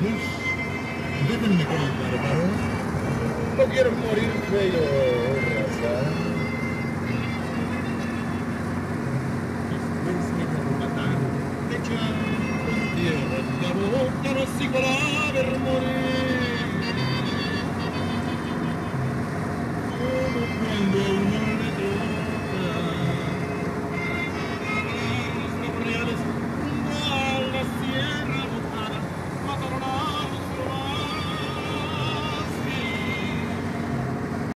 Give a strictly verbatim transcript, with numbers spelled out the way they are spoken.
Dios, déjenme con el bárbaro. No quiero morir feo, raza. Después me van a matar, me echan con tierra en la boca, no sigo la ver morir.